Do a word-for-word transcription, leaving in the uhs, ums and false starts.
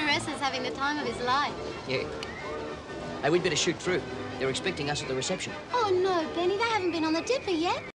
Teresa's having the time of his life. Yeah. Hey, we'd better shoot through. They're expecting us at the reception. Oh, no, Benny, they haven't been on the Dipper yet.